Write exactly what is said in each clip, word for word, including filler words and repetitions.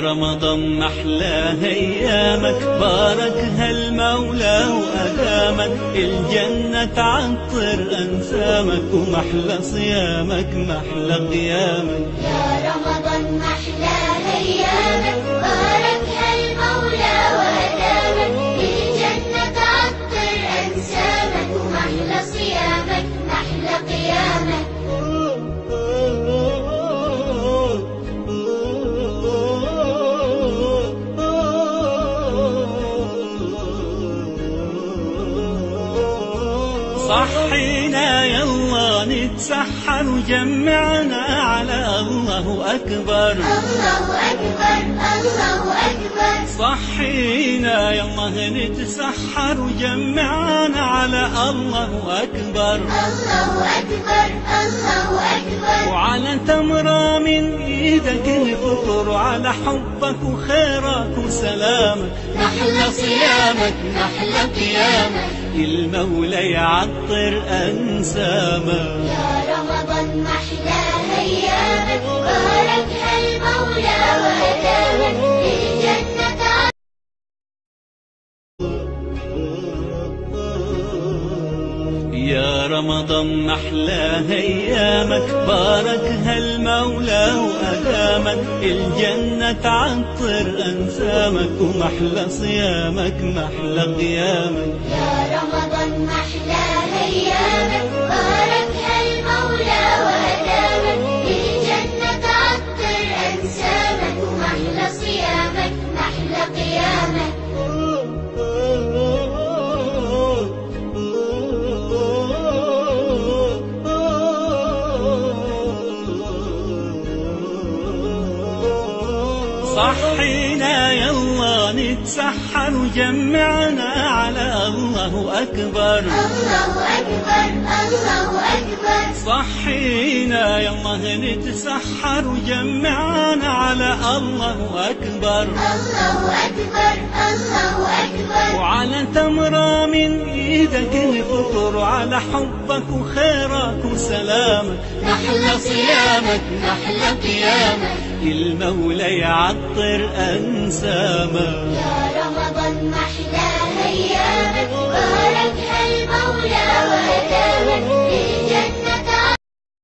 رمضان محلى ايامك، باركها المولى وادامك، الجنة تعطر انسامك، ومحلى صيامك محلى قيامك. يا رمضان محلى ايامك، باركها المولى وادامك، الجنة تعطر انسامك، ومحلى صيامك محلى قيامك. صحينا يلا نتسحر وجمعنا على الله أكبر. الله أكبر الله أكبر. صحينا يلا نتسحر وجمعنا على الله أكبر. الله أكبر الله أكبر. وعلى تمرة من إيدك نفطر، وعلى حبك وخيرك وسلامك، نحلى صيامك نحلى قيامك، المولى يعطر أنسامك. يا رمضان محلى أيامك، باركها المولى وأدامك، الجنة تعطر. يا رمضان محلى أيامك، باركها المولى وأدامك، الجنة تعطر أنسامك، ومحلى صيامك محلى قيامك. يا رمضان محلى أيامك، باركها المولى وأدامك، الجنة تعطر أنسامك، ومحلى صيامك محلى قيامك. صحينا يلا نتسحر وجمعنا على الله أكبر. الله أكبر الله أكبر. صحينا يلا نتسحر وجمعنا على الله أكبر. الله أكبر الله أكبر. وعلى تمرة من إيدك نفطر، وعلى حبك وخيرك وسلامك، نحلى صيامك نحلى قيامك، المولى يعطر أنسامك. يا رمضان محلى أيامك، باركها المولى وأدامك، الجنة تعطر.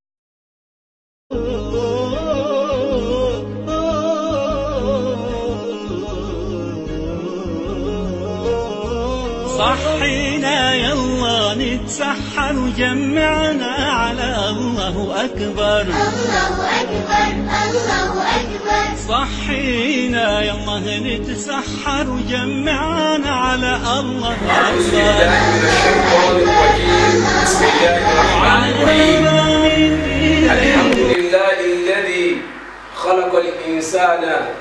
صحينا يلا نتسحر وجمعنا على الله أكبر. الله أكبر الله أكبر. صحينا يلا نتسحر وجمعنا على الله أعوذ أكبر. بالله من الشيطان الرجيم. بسم الله الرحمن الرحيم. الحمد لله الذي خلق الإنسان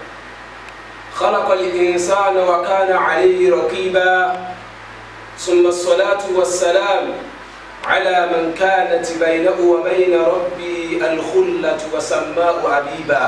خلق الإنسان وكان عليه رقيبا، ثم الصلاة والسلام على من كانت بينه وبين ربي الخلة وسماه حبيبا،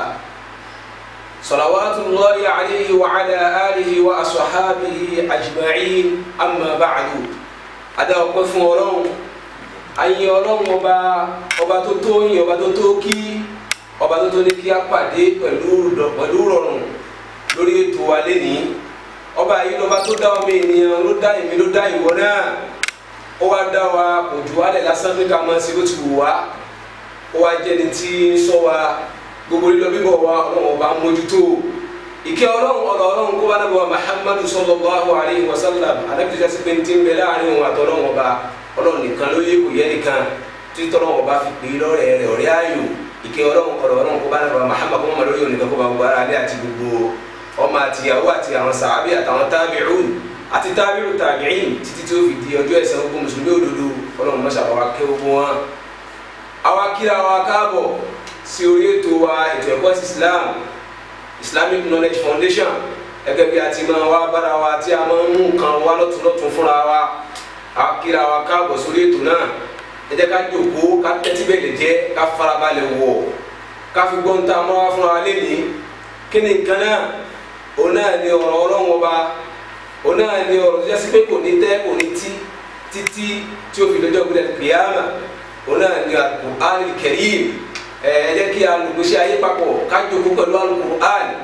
صلوات الله عليه وعلى آله وأصحابه أجمعين. أما بعد، أدا وقف ورون أي ورون وبا وبا توتوني وبا توتوكي وبا توتوني كي أقعد pẹ̀lú pẹ̀lú rọrùn lórí ètò wa lẹ́ni. Ọba yìí lọ́ba tó dá ọmọ ènìyàn, ló dá èmi, ló dá ìwọ náà. Ó wá dá wa kò jù wálẹ̀ lásán pé ká máa ṣe bó ti wù wá. Ó wá jẹ́ ni tí ń sọ wa gbogbo lílọ bíbọ̀ wa Ọlọ́run ọba mójútó. Ìkẹ́ Ọlọ́run ọ̀dọ̀ Ọlọ́run kó bá nábì wa Muhammadu sallallahu alayhi wa sallam, anábì tó ṣe pé ti ń bẹ láàrin òun àtọ́lọ́run ọba. Ọlọ́run nìkan ló yé, kò yẹ nìkan tí tọ́lọ́run ọba fi pè é lọ́rẹ̀ rẹ̀ ọ̀rẹ́ ayò. Ìkẹ́ Ọlọ́run ọ̀dọ̀ Ọlọ́run kó bá nábì wa Muhammadu kó mọ̀ lórí òun nìkan kó bá gbogbo ara alẹ́ àti gbogbo ọmọ àtìyàwó àti àwọn sàábì àtàwọn tábìrún àti tábìrù tàbíìn títí tí ó fi di ọjọ́ ẹ̀san gbogbo mùsùlùmí òdodo. Ọlọ́run mọ́ṣá wa kẹ́ gbogbo wọn. Àwa kíra wa káàbọ̀ sí orí ètò wa, ètò ẹ̀kọ́ sí Islam, Islamic Knowledge Foundation. Gẹ́gẹ́ bí a ti máa wá bára wa tí a máa ń mú nǹkan wá lọ́tún lọ́tún fúnra wa. Àwa kíra wa káàbọ̀ sórí ètò náà. Ẹ jẹ́ ká jókòó, ká tẹ́tí bẹ̀lẹ̀ jẹ́, ká farabalẹ̀ wọ̀, ká fi gbọ́n tá a máa wá fúnra wa lénìí. Kí ni nǹkan náà? Òun náà ni ọ̀rọ̀ Ọlọ́run ọba. Òun náà ni ọ̀rọ̀ tó jásí pé kò ní tẹ́ kò ní tí títí tí ó fi lọ́jọ́ gbọdọ̀ kìyàmà. Òun náà ni Al-Qur'an Al-Karim. Ẹ jẹ́ kí alùpùpù ayé papọ̀ ká jókòó pẹ̀lú Al-Qur'an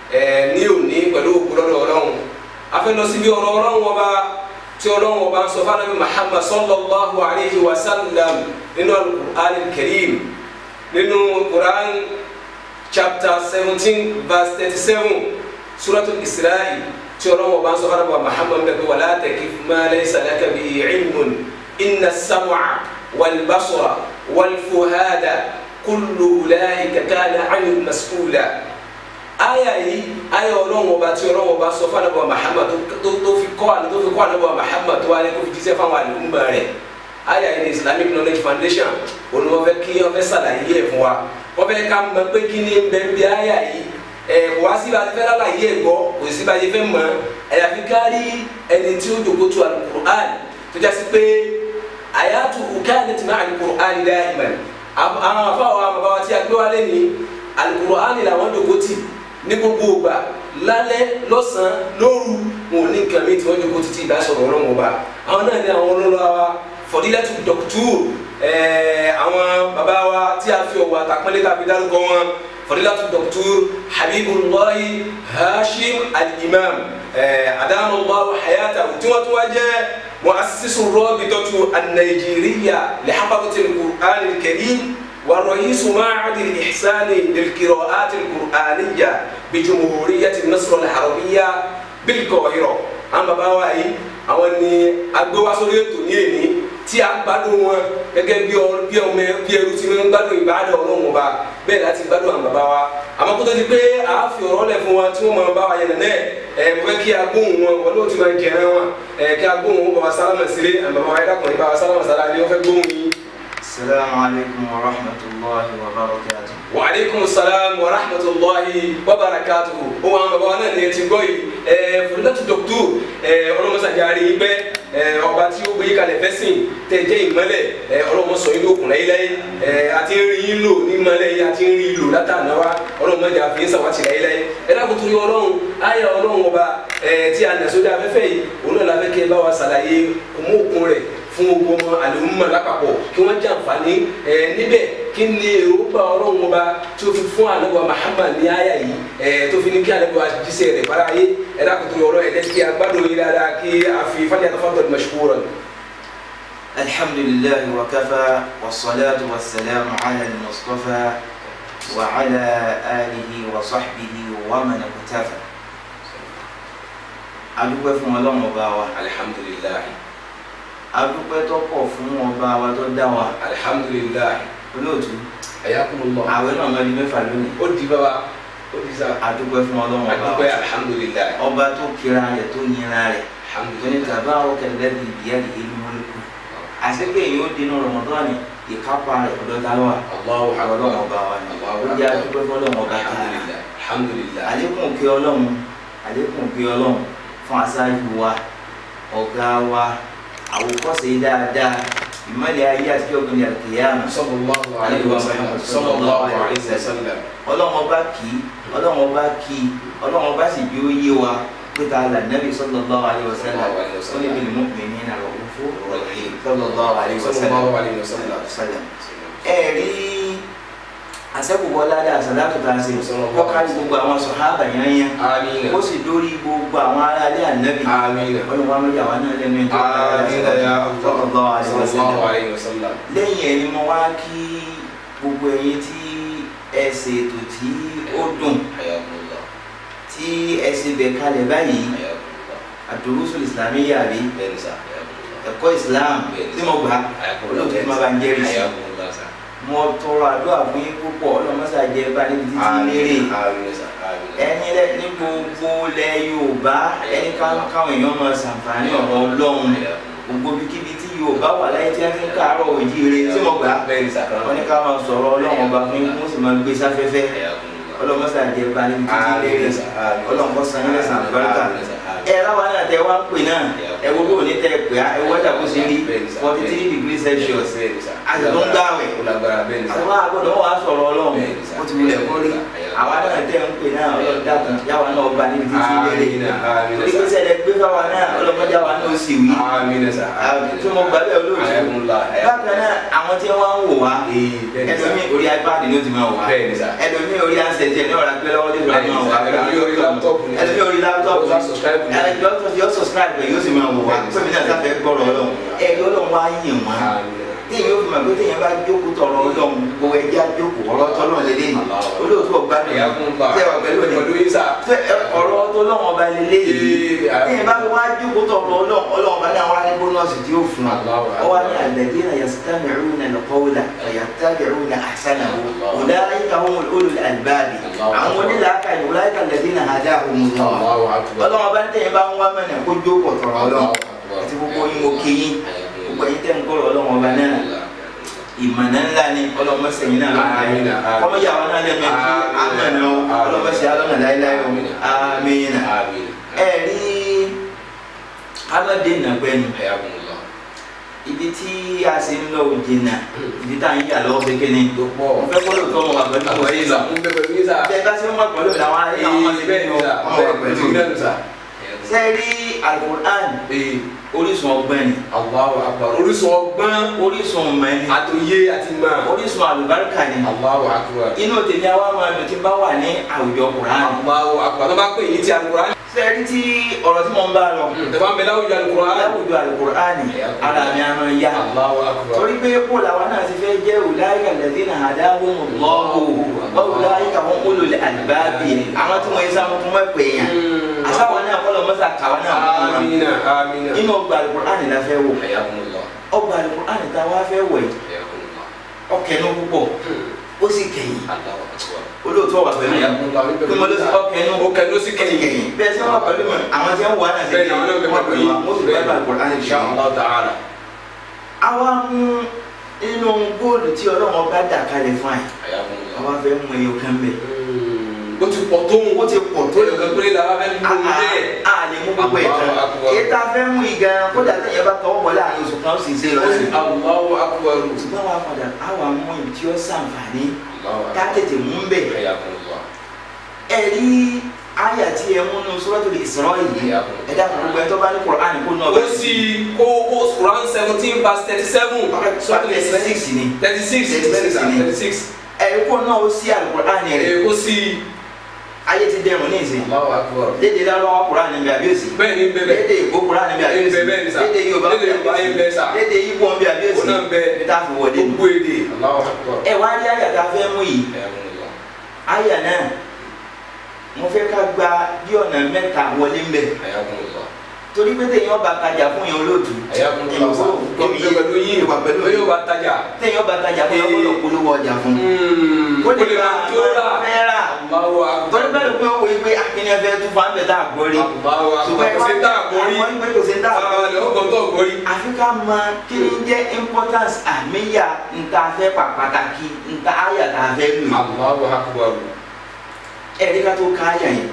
ẹ̀ ní òní pẹ̀lú òkúrọ̀dọ̀ ọlọ́run afẹ́lọ síbi ọ̀rọ̀ ọlọ́run ọba tí ọlọ́run ọba ń sọ fún Ànábì Muhammad sallallahu alayhi wa sallam nínú al-Qur'an al-Karim nínú Quran chapter seventeen verse thirty-seven suratul Isra'i tí ọlọ́run ọba ń sọ fún Ànábì Muhammad bẹ́ẹ̀ pé wala takif ma laysa laka bihi ilmun inna as-sam'a wal basara wal fuhada kullu ulaika kana 'anhu mas'ula. aya yìí aya ọlọ́run ọba tí ọlọ́run ọba sọ fún Ànábì Muhammad tó tó fi kọ́ àná tó fi kọ́ Ànábì Muhammad tó wà ní kó fi jíṣẹ́ fáwọn àlùmọ́ rẹ̀ aya yìí ní Islamic Knowledge Foundation òun wọ́n fẹ́ kí wọ́n fẹ́ sàlàyé ẹ̀ fún wa wọ́n fẹ́ ká mọ̀ pé kí ni bẹ́ẹ̀ bí aya yìí ẹ̀ kò wá sí bá ti fẹ́ lálàyé ẹ̀ gbọ́ kò sí bá ti fẹ́ mọ̀ àyàfi kárí ẹni tí ó dògbò tó Al-Qur'an tó jásí pé ayatu kanat ma'a Al-Qur'an da'iman àwọn afáwọn àmàbáwá tí a gbé wálé ní Al-Qur'an làwọn dògbò tì ní gbogbo ògbà lálẹ́ lọ́sàn-án lóru wọn ò ní nǹkan mi tí wọ́n jókòó títí ìdá sọ̀rọ̀ ọlọ́run ọba àwọn náà ní àwọn olólùwà wa Fadilatu Doctor àwọn bàbá wa tí a fi ọ̀wọ̀ àtàpọ́nlé tàbí dárúkọ wọn Fadilatu Doctor Habibullahi Hashim Al-Imam adamallahu hayatahu tí wọ́n tún wá jẹ́ mu'assisu Rabitatu an-Nigeria li hafadhati al-Qur'an al-Karim ورئيس معهد الإحسان للقراءات القرآنية بجمهورية مصر العربية بالقاهرة أما باواي أواني أدوا سوريتو نيني tí a gbádùn wọn gẹ́gẹ́ bí ọ bí ọmọ bí ẹrú tí wọn gbádùn ìbáàdà Ọlọ́run ọba bẹ́ẹ̀ láti gbádùn àwọn bàbá wa àmọ́ kó tó di pé a fi ọ̀rọ̀ lẹ̀ fún wa tí wọ́n máa bá wa yẹn nẹ ẹ mo fẹ́ kí a gbóhùn wọn wọn ló ti máa jẹrẹ wọn ẹ kí a gbóhùn wọn bàbá sálámà sílé àwọn bàbá wa yẹ dákùnrin bàbá sálámà sálámà ni wọ́n fẹ́ gbóhùn yìí. السلام عليكم ورحمة الله وبركاته. وعليكم السلام ورحمة الله وبركاته. هو أنا بقولنا إن يتقوي Fadilatu Doctor ọlọ́mọsá jaari yín pẹ́ ọba tí ó gbé yín kalẹ̀ fẹ́sìn tẹ̀ jẹ́ ìmọ́lẹ̀ ọlọ́mọsọ yín lókun láyé láyé àti ń rí yín lò ní ìmọ́lẹ̀ yín àti ń rí lò látàná wa ọlọ́mọdé àfihàn sàwátì láyé láyé ẹ dákun torí ọlọ́run ayé ọlọ́run ọba tí a nà sódà afẹ́fẹ́ yìí òun náà láfẹ́ kẹ́ bá wa ṣàlàyé òmùkún rẹ̀ fún gbogbo ọmọ àlùmọ́ lápapọ̀ kí wọ́n jàǹfààní níbẹ̀ kí ni èròǹgbà ọlọ́run ọba tí ó fi fún Ànábì Muhammad ní àyà yìí tó fi ní kí Ànábì jíṣẹ́ rẹ̀ bára yé ẹ̀dá kòtò ọ̀rọ̀ ẹ̀dẹ́ kí agbádùn yìí dáadáa kí a fi falyatafaddal mashkuran. alhamdulillah wa kafa wassalatu wassalamu ala al-mustafa wa ala alihi wa sahbihi wa man iqtafa. adúpẹ́ fún ọlọ́run ọba wa alhamdulillah. adúpẹ́ tó pọ̀ fún ọba wa tó dá wa alhamdulillah. olóòtú ayakumullah. àwẹ̀ náà lọ di mẹ́fà lónìí. ó di bàbá ó di sá. adúpẹ́ fún ọlọ́run ọba wa adúpẹ́ alhamdulillah. ọba tó kira rẹ̀ tó yinra rẹ̀ tó ní alhamdulillah. tabaraka alladhi biyadihi al-mulku àṣepé yìí ó dínú Ramadan ìkápá rẹ̀ ọ̀dọ́ ta lọ́wọ́ Allahu akbar. ọlọ́run ọba wa ni ó jẹ́ adúpẹ́ fún ọlọ́run ọba tààrà. alhamdulillah. alhamdulillah. àlékún òkè ọlọ́run àlékún òkè ọlọ́run fún aṣáájú wa ọ̀gá wa àwòkọ́ṣe dáadáa ìmọ̀lẹ̀ ayé àti ọ̀gbìn àkìyàmù sallallahu alayhi wa sallam. sallallahu alayhi wa sallam. ọlọ́run ọba kì í ọlọ́run ọba kì í ọlọ́run ọba sì bí ó yé wa pé ta là nàbì sallallahu alayhi wa sallam ó ní bil mu'minina ra'ufur rahim sallallahu alayhi wa sallallahu alayhi wa sallam. ẹ̀rí àṣẹ́kùbọ̀ ládàá àṣàlátù tá a ṣe kọ́kárí gbogbo àwọn sàhábà yányán àmín. ó sì dórí gbogbo àwọn aráalé ànábì àmín. ọlọ́run wa mẹ́jọ àwọn náà lẹ́nu ẹjọ́ àmín ya Allah. sallallahu alayhi wa sallam. sallallahu alayhi wa sallam. lẹ́yìn ẹni mo wá kí gbogbo ẹ̀yin tí ẹ ṣètò tí ó dùn hayakumullah. tí ẹ ṣe bẹ̀ kalẹ̀ báyìí hayakumullah. ad-durusul islamiyya rí bẹ́ẹ̀ni sá. hayakumullah. ẹ̀kọ́ islam tí mo gbà olóòtú tí mo bá ń jẹ́rìí sí hayakumullah sá. mo tọrọ àdúrà fún yín púpọ̀ ọlọ́mọṣà jẹ́ bá níbi títí lérè àmín sá. àmín. ẹni lẹ ní gbogbo lẹ Yorùbá ẹni káwọn èèyàn máa ṣàǹfààní ọ̀rọ̀ Ọlọ́run gbogbo bíkíbi tí Yorùbá wà láyé tí wọ́n ti ń káàárọ̀ òjíire tí mo gbà bẹ́ẹ̀ni sá. wọ́n ní ká máa sọ̀rọ̀ Ọlọ́run ọba fún yín wọ́n sì máa gbé sáfẹ́fẹ́ ọlọ́mọṣà jẹ́ bá níbi títí lérè ọlọ́mọ san yín lẹ́sàn àbáríkà ẹ láwa náà tẹ wá ń pè náà ẹ wo bóun ní tẹ pè á ẹ wọ́jà kó ṣe rí forty three degrees celsius àti tó ń gbàwẹ̀ àwọn àgbọ̀dọ̀ wà sọ̀rọ̀ ọlọ́run ó ti wulẹ̀ kó rí àwa náà tẹ̀ ń pè náà ọlọ́run dàkún yàwá náà ọba níbi títí ìbéèrè torí pé sẹ́lẹ̀ gbé fáwa náà ọlọ́mọdé àwa náà ó sì wí tí mo gbà bẹ́ẹ̀ olóòtú bákan náà àwọn tí wọ́n ń wò wá ẹlòmíì orí ipad ni ó ti máa wò wá ẹlòmíì orí ansẹ̀tì ẹ̀ ní ọ̀rá gbé lọ́wọ́ tó ti máa wò wá ẹlòmíì orí láptọ́pù ẹlòmíì yóò subscribe pé yóò sì máa wò wá pé mi náà sáfẹ́ gbọ́rọ̀ ọlọ́run ẹ̀rí ọlọ́run wá yìn wọ́n téèyàn yóò fi mọ̀ pé téèyàn bá jókòó tọrọ ọlọ́run gbogbo ẹja jókòó ọ̀rọ̀ tọ́lọ́ lélẹ́yìn olóòtú ọgbà nìyà tẹ́wà pẹ̀lú ọ̀rọ̀ tọ́lọ́run ọba lélẹ́yìn téèyàn bá fi wá jókòó tọrọ ọlọ́run ọlọ́run ọba náà wá ní bónọ́ọ̀sì tí ó fún wa ọwọ́ ní alladhina yastami'una al-qawla fayattabi'una ahsanahu ulaika humul ulul albab àwọn onílàákà ulaika alladhina hadahumullah ọlọ́run ọba ní téèyàn bá ń wá mẹ́rin kó jókòó tọrọ ọlọ́run àti gbogbo yín mo kéyìn gbogbo yín tẹ́ ń gbọ́rọ̀ ọlọ́run ọba náà ìmọ̀nà ńlá ni ọlọ́mọsẹ̀yìn náà lọ́nà ọmọ yàrá náà lẹ́nu ẹ̀kí àmọ̀nà ọlọ́mọsẹ̀ alọ́nà láíláí àmín. ẹ rí alọ́dẹ nàgbẹ́ni ibi tí a sì ń lọ òjì náà ibi tá à ń yà lọ́wọ́ kékeré mo fẹ́ kó lóòótọ́ wọn wà pẹ̀lú ọ̀rẹ́ yìí lọ bẹ́ẹ̀ bá ṣe ń wà pẹ̀lú àwọn ayé àwọn ọmọ síbẹ̀ ni wọ́n wà pẹ̀lú sẹ́ẹ̀rí alukur'an orísun ọgbọ́n ni. Allahu akbar. orísun ọgbọ́n. orísun mẹ́ni. àtòyé àti mọ́. orísun àlùbáríkà ni. Allahu akbar. inú tèmi àwa máa dùn tí bá wà ní àwùjọ kuran. Allahu akbar. tó bá pè yín ti alukur'an. sẹ́ẹ̀rí tí ọ̀rọ̀ tí mo ń bá lọ. tẹ̀wọ́n bẹ láwùjọ alukur'an. láwùjọ alukur'an ni ara mi àná yá. Allahu akbar. torí pé kó làwọn náà ti fẹ́ jẹ́ ulaika alladhina hadahumullahu wa ulaika hum ulul albab àwọn tí wọ́n yẹ sáwọn tó wọ́n pè yàn. àtàwọn náà kọ́ lọ mọ́sá kàwọn náà. amina amina. inú ọgbà alukur'an la fẹ́ wò. ọgbà alukur'an ta wá fẹ́ wò yìí. ọkẹnu púpọ̀ ó sì kẹyìn. olóòtú wà pẹ̀lú yà. kúmọ̀ ló sì ọkẹnu ọkẹnu ó sì kẹyìn. bẹ́ẹ̀ sọ wà pẹ̀lú mi àwọn tí wọ́n wà náà sì kẹyìn. wọ́n pẹ̀lú wa mo sì bẹ́ẹ̀ bá alukur'an insha Allah ta'ala. àwa mú inú góòlù tí ọlọ́run ọba dà kalẹ̀ fún àyè. àwa fẹ́ mú ẹyọ kan bẹ́ẹ̀. ó ti pọ̀ tó ń. ó ti pọ̀ tó yẹ kó péré la wá fẹ́ mú un bẹ́ẹ̀. a lè mú gbogbo ẹ̀ tán. èyí tá a fẹ́ mú ìgbà kódà tẹ̀yẹ bá tọwọ́ bọ̀ láàrin oṣù kan ó sì ṣe lọ sí. Allahu akbar. ṣùgbọ́n wa padà a wà mú ibi tí ó ṣàǹfààní ká tètè mú bẹ́ẹ̀. ẹ rí àyà tí ẹ mú nínú Suratul Isra yìí ẹ dákun gbogbo ẹ tó bá ní Qur'an kó náà bá. ó sì kó kó Quran seventeen verse thirty seven. thirty six ni. thirty six thirty six. ẹ kó náà ó sí Al-Qur'an rẹ̀. ẹ kó sí. ayé ti dẹrùn ní ìsìn. Allahu akbar. lédè lárúbáwá Qur'an níbi àbíòsì. bẹ́ẹ̀ ni bẹ́ẹ̀ lédè ìgbó Qur'an níbi àbíòsì. bẹ́ẹ̀ ni sà. lédè Yorùbá lédè Yorùbá yẹn bẹ́ẹ̀ sà. lédè Ìgbò níbi àbíòsì. ó náà bẹ́ẹ̀. bí táà fi wọlé nù. gbogbo èdè. Allahu akbar. ẹ wá rí àyà tá a fẹ́ mú yìí. àyà náà mo fẹ́ ká gba bí ọ̀nà mẹ́ta wọlé ń bẹ̀. torí pé téèyàn bá tajà fún yẹn olóòtú. èyí wà pẹ̀lú yóò bá tajà. téèyàn bá tajà fún yẹn gbọ́dọ̀ polówó ọjà fún. kó lè bá tó rà. fẹ́ rà. torí bẹ́ẹ̀ ló pé owó yìí pé akíní ẹ fẹ́ tún fún àbẹ̀ tá a gbọ́ rí. ṣùgbọ́n kò sí tá a gbọ́ rí. kò sí tá a gbọ́ rí. ọkọ̀ tó gbọ́ rí. àfi ká mọ kí ni jẹ́ importance àmìyà nta fẹ́ pàtàkì nta àyà tá a fẹ́ lò. Allahu akbar. ẹ̀rí ká tó ká àyà yẹn.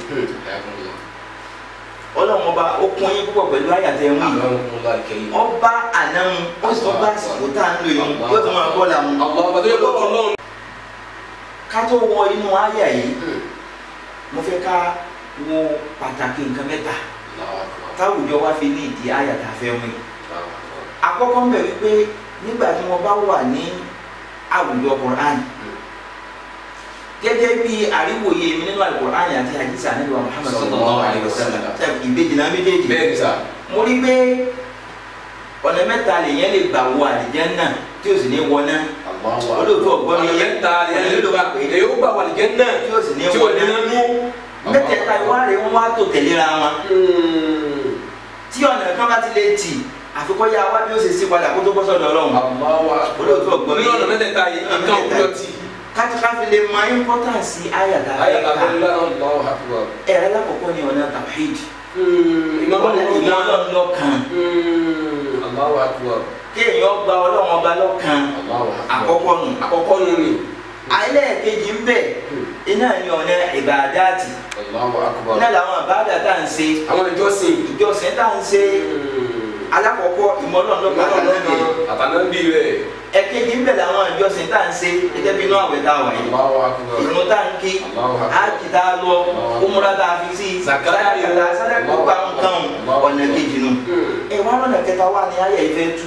ọlọ́run ọba ó kún yín púpọ̀ pẹ̀lú àyà tẹ̀ ń wí. ọba ànámu ó sì tọ́ bá àsìkò tá à ń lò yìí yóò tó máa bọ́ làmú. ká tó wọ inú àyà yìí mo fẹ́ ká wo pàtàkì nǹkan mẹ́ta táwùjọ wa fi ní ìdí àyà tá a fẹ́ wí. àkọ́kọ́ ń bẹ̀ wípé nígbà tí wọ́n bá wà ní àwùjọ Qur'an gẹ́gẹ́ bí àríwòye mi nínú Al-Qur'an àti àdìsá nílùú Muhammad sallallahu alaihi wasallam ìbejì náà méjèèjì bẹ́ẹ̀ sà. mo rí pé ọ̀nà mẹ́ta lèyẹn lè gbà wọ àlìjánnà tí ó sì ní wọ náà olóòtú ọ̀gbọ́n mi ọ̀nà mẹ́ta lèyẹn lè gbà pé èyí ó gbà wọ àlìjánnà tí ó sì ní wọ náà mẹ́tẹ̀ẹ̀ta ìwádìí wọn wá tó tẹ̀léra wọn tí ọ̀nà kan bá ti lè tì àfikọ́ yá wá bí ó ṣe sí padà kó tó bọ́ sọ́dọ̀ Ọlọ́run olóòtú ọ̀gbọ́n mi ní ọ̀nà mẹ́tẹ̀ẹ̀ta yìí nǹkan òkúrọ̀ tì kátikáfi lè mọ importance ayàtà ayàtà Allahu akbar. ẹ̀rọ alákọ̀ọ́kọ́ ni ọ̀nà tawhid ìmọ̀ Ọlọ́run lọ́kan Allahu akbar. kéèyàn gba Ọlọ́run ọba lọ́kan àkọ́kọ́ nù àkọ́kọ́ nù ni. ẹlẹ́ẹ̀kejì ń bẹ iná ni ọ̀nà ìbàdàtì Allahu akbar. iná làwọn ìbàdà tá à ń ṣe àwọn ìjọsìn ìjọsìn tá à ń ṣe alákọ̀ọ́kọ́ ìmọ̀ náà lọ́kàn àtànábì rẹ̀. ẹ̀kejì ń bẹ̀ làwọn ìjọsìn tá à ń ṣe gẹ́gẹ́ bí inú àwẹ̀ tá a wà yìí ìrun tá à ń kí ájì tá a lọ umura tá a fi sí sàdákàtà sàdákàtà gbogbo àwọn nǹkan ọ̀nà kejì nù. ẹ wá lọ́nà kẹta wà ní ayé ìfẹ́ tú.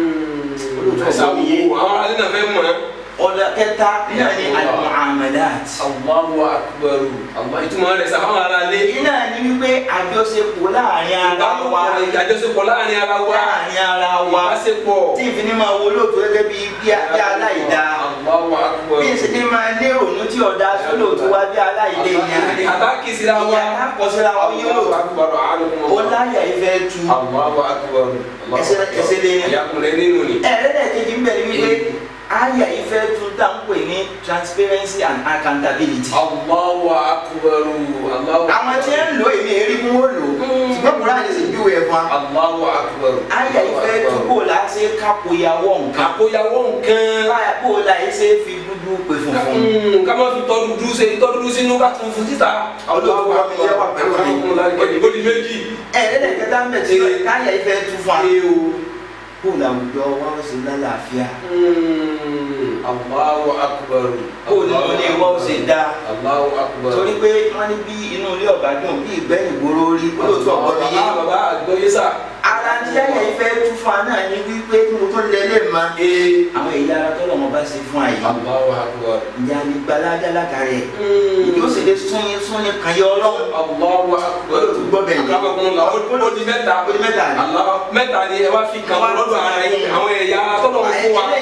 ẹ̀sà wo àwọn alẹ́ náà fẹ́ mọ̀ ẹ́. ọ̀nà kẹta náà ni al-mu'amalat. Allahu akbar. ìtumọ̀ rẹ̀ sábà wà lálẹ́. iná ni wípé àjọṣepọ̀ láàrin ara wa. àjọṣepọ̀ láàrin ara wa. láàrin ara wa. ìbáṣepọ̀. tí ìfini máa wo lóòótọ́ gẹ́gẹ́ bí bí aláìda. Allahu akbar. bí ìṣèlú máa ní òòrùn tí ọ̀dà sólòótọ́ wá bí aláìlé yẹn. àtàkì síra wa. ìyá kọsíra wa yóò lò. ó láyà ìfẹ́ tu. Allahu akbar. ẹsẹ̀ lé. ìyàkùnrin nínú ni. ẹ̀ẹ́dẹ̀ẹ̀kejì ń bẹ̀rẹ̀ wípé aya ìfẹ́ tún tá ń pè ní transparency and accountability. Allahu akbar. àwọn tí ń lo èmi èrí mú ó lò ṣùgbọ́n kúrò àti ṣe bí wẹ̀ fún wa. Allahu akbar. aya ìfẹ́ tún kó la ṣe kápóyàwó nǹkan. kápóyàwó nǹkan. báyà kó la yìí ṣe fi dúdú pè funfun. ká má fi tọ́ dúdú ṣe tọ́ dúdú sínú ká tún fún títà. olóòtú wa mi yẹ wà pẹ̀lú mi. ó di méjì. ẹ̀ẹ́dẹ̀ẹ̀kẹta ń bẹ̀ tí káyà ìfẹ́ tún fún wa. kó làwùjọ wa ó ṣe lálàáfíà. Allahu akbar. kó ní ilé wa ó ṣe dá. Allahu akbar. torí pé wọ́n ní bí inú ilé ọ̀gá dùn bí ìgbẹ́ ìgboro rí olóòtú ọ̀gbọ́n mi yé. bàbá àgbọ̀yé sà. ara tí ayé ìfẹ́ tún fún wa náà ní wípé kí mo tó lẹ́lẹ̀ ma. àwọn èyí ara tọ́lọ̀ wọn bá ṣe fún àyè. Allahu akbar. ìyá mi gbalada látàrẹ. ìdí ó sì lè súnni súnni kan yọ ọlọ́run. Allahu akbar. olóòtú gbọ́ bẹ́ẹ̀ ni. akábọ̀kùnrin la ó di mẹ́ta. ó di mẹ́ta ni. mẹ́ta ni ẹ wá fi kàn wọ́n lọ́dọ̀ ara yín àwọn ẹ̀yà tọ́lọ̀ fún wa.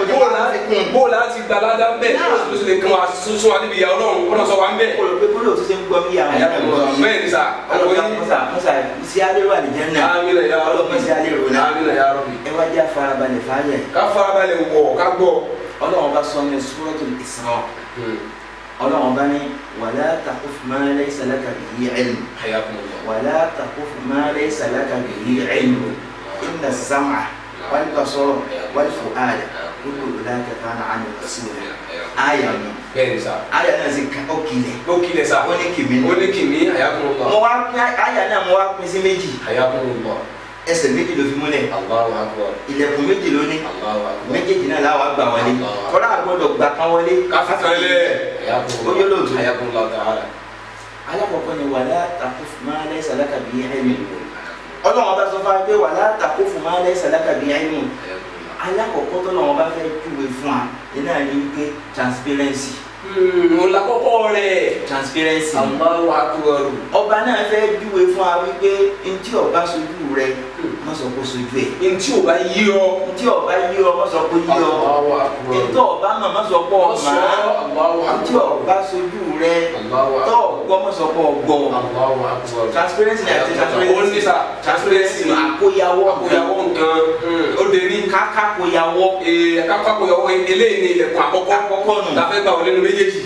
bó o láti gbalada bẹ́ẹ̀ ló sì lè kàn wá sún wa níbi ìyá ọlọ́run kọ́nà sọ wa ń bẹ̀. olùpẹ̀kọ́lù tó ṣe ń gbọ́ mi yà wọ́n. bẹ́ẹ̀ ni sà. musa musa si alero alijanna. amina ya rabbi. ọlọ́pàá si alero náà. amina ya rabbi. ẹ wá jẹ́ farabalẹ̀ fàáyẹ̀. ká farabalẹ̀ wọ̀ ká gbọ́. ọlọ́run bá sọ ní suratul Isra. ọlọ́run bá ní wala taquf ma laysa laka bihi ilm. hayakumullah. wala taquf ma laysa laka bihi ilm. inna as-sam'a wal basara wal fu'ada kullu ulaika kana anhu mas'ula. aya mi. bẹ́ẹ̀ ni sà. aya náà sì ká ó kilẹ̀. ó kilẹ̀ sà. ó ní kìmí. ó ní kìmí hayakumullah. mo wá pín aya náà mo wá pín sí méjì. hayakumullah. ẹsẹ̀ méjì ló fi múlẹ̀. Allahu akbar. ilẹ̀kùn méjì ló ní. Allahu akbar. méjèèjì náà láwa gbà wọlé. kọ́lá àgbọ̀dọ̀ gbà kan wọlé. káfí kan lẹ̀. ó yọ lóòótọ́. hayakumullah ta'ala. alákọ̀ọ́kọ́ ni wala taquf ma laysa laka bihi ilm. ọlọ́run ọba sọ fún wa pé wala taquf ma laysa laka bihi ilm. alákọ̀ọ́kọ́ tó lọ́wọ́ bá fẹ́ júwe fún wa iná ní wípé transparency. mo la kọ́kọ́ rẹ̀. transparency. Allahu akbar. ọba náà fẹ́ júwe fún wa wípé ntí ọba sojú rẹ má sọ kó sojú ẹ. ntí ọba yí ọ. ntí ọba yí ọ má sọ kó yí ọ. Allahu akbar. ntí ọba mà má sọ kó ọmọ. Allahu akbar. ntí ọba sojú rẹ Allahu akbar. tọ́ gbọ́ má sọ kó gbọ́. Allahu akbar. transparency ni àti transparency. ó ní sà. transparency ni àkóyawọ́. àkóyawọ́ nǹkan. ó de ní. káká kóyawọ́. ee káká kóyawọ́ eléyìí ni ilẹ̀kùn àkọ́kọ́. àkọ́kọ́ nù. tàfẹ́ gbà wọlé nu méjèèjì.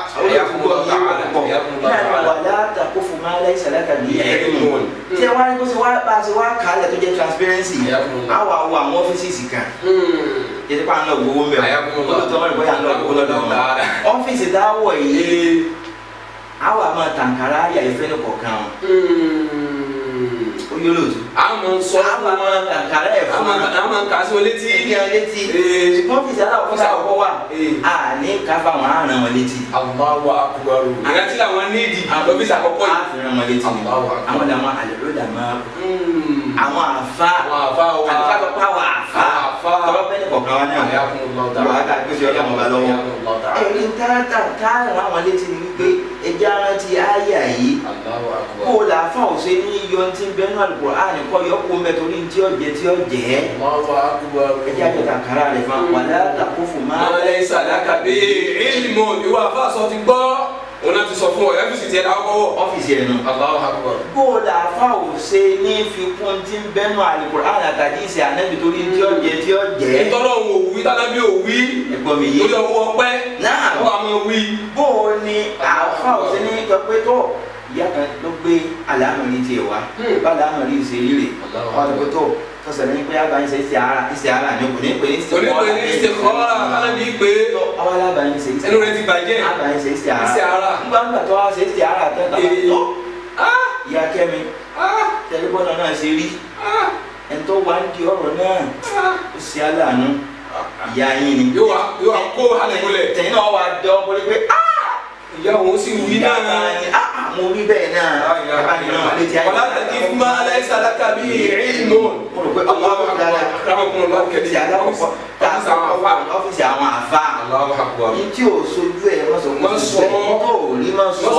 wala taquf ma laysa laka bihi ilm. tí wàá ní kó sì wá bá a ṣe wá kálẹ̀ tó jẹ́ transparency. àwọn àwọn àwọn ọ́fíìsì kan. yẹ́n tí wọ́n á lọ gbowó ń bẹ̀ wọ́n. olùtọ́ wọn ìbọn yà ń lọ gbowó lọ́dọ̀ wọn. ọ́fíìsì dáwọ̀ yìí. àwọn àmọ́ tàǹkàrà àyà ìfẹ́ ní kọ̀ọ̀kan. ó yọ lóòtú. àmọ́ sọ àwọn àmọ́ tàǹkàrà ẹ̀ fún wa. àmọ́ kà sí wọn létí. ìyá létí. ọ́fíìsì aláwọ̀ fún sàkókò wa. a ní káfà wọn á ràn wọn létí. Allahu akbar. ìrántí làwọn níìdì lọ́fíìsì àkọ́kọ́ yìí. a fi ràn wọn létí ni. àwọn làwọn àlejò làmọ́. àwọn àfa. àwọn àfa wa. àti ká àwọn àfa. tọ́lọ́ bẹ́ẹ̀ ni kọ̀ọ̀kan wa náà. wàá ká gbèsè ọlọ́mọ bá lọ́wọ́. ẹ̀rí táàtà táàrà àwọn létí ni wípé ẹja rántí àyà yìí. kó o là fún òṣè ní iyọ̀ tí ń bẹ́nu Al-Qur'ani kọ́ yọ kó mẹ́ torí tí ó jẹ tí ó jẹ́. ẹja jọ tàkàrà rẹ̀ fún wa wala taqufu ma laysa laka bihi ilmun. ìwà àfàsọ ti gbọ́ òun náà ti sọ fún ọ ẹ́fíìsì tiẹ̀ dáwọ́ kọ́wọ́. ọ́fíìsì ẹ̀ nù. Allahu akbar. kó o là fún òṣè ní fikún tí ń bẹ́nu Al-Qur'ani àtàdé ìṣe ànábì torí tí ó jẹ tí ó jẹ́. ìtọ́lọ́ òun ò wí tánábì ò wí. ẹ̀gbọ́n mi yé. torí ọwọ́ ọpẹ́. náà wọ́n á máa wí. bó o ní àfa òṣè ní pẹpẹ tó ìyá kan ló gbé àlámọ̀rí tiẹ̀ wá bá àlámọ̀rí ṣe rírè wọ́n ti pẹ́ tó tọ́sẹ̀ ní pé àgbáyé ṣe ṣe ara ṣe ara ní kò ní pè ní ṣe kọ́ra ní ṣe kọ́ra kánábì pé àwọn alábàáyé ṣe ṣe ẹnu rẹ ti bàjẹ́ àgbáyé ṣe ṣe ṣe ara ara nígbà nígbà tó wá ṣe ṣe ara tán tán tó ìyá kẹ́mi tẹlifóònù náà ṣe rí ẹni tó wá ń di ọ̀rọ̀ náà ó sì aláàánú ìyá yín ni. yóò wá yóò wá kó halẹ̀ múlẹ̀. tẹ̀yìn náà wá dán bọ́lé pé ìyá òun sì wí náà. mo rí bẹ́ẹ̀ náà abáni náà lè ti ayé. wàlá tẹ̀kí fún máa laysa laka bihi ilmun. mo rò pé ọlọ́wọ́ dára ọ́fíìsì alákọ̀ọ́kọ́ ọ́fíìsì àwọn àfa ní tí o sojú ẹ̀ má sọ kó sọ bẹ́ẹ̀ tó o rí má sọ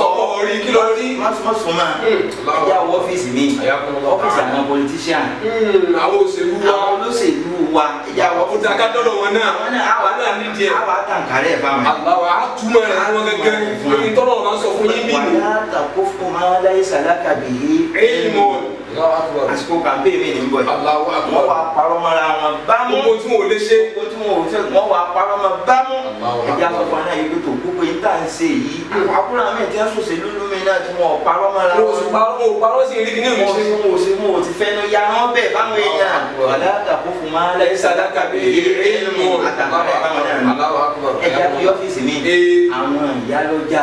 má sọ má sọ máa ẹ̀yà wọ ọ́fíìsì mi ọ́fíìsì àwọn politician àwọn òṣèlú wa àwọn olóṣèlú wa ẹ̀yà wọ ọ́fíìsì akadọ́dọ̀ wọn náà àwọn náà nídìí ẹ̀ àwọn àtàǹkárẹ̀ ẹ̀ bá wọn. àlàwà á túmọ̀ ẹ̀ fún wọn gẹ́gẹ́ lórí tọ́lọ̀ wọn sọ fún yín bí mi. wàlá taqfu ma laysa laka bihi ilmun. àsìkò kàmpé mi ní bọ̀ yìí. Allahu akbar. wọ́n wá parọ́ mọ́ra wọn bámú. gbogbo tí wọn ò lè ṣe. gbogbo tí wọn ò fẹ́ wọ́n wá parọ́ mọ́ bámú. ẹ̀jẹ̀ àsọ̀fọ̀ náà yìí tó gbogbo yìí tá à ń ṣe yìí. àkúrò àmì ìtí ẹ̀ sọ̀sẹ̀ lúlú mi náà tí wọn ò parọ́ mọ́ra wọn. wọn ò parọ́ sí eré kìíní ìmúṣe. wọn ò sí wọn ò ti fẹ́nu ya wọn bẹ́ẹ̀ báwọn èèyàn. wàlá taqfu ma laysa laka bihi ilmun. àtàkùrẹ̀ báwọn náà ẹ̀jẹ̀ àti ọ́fíìsì mi. àwọn ìyá lọ́jà.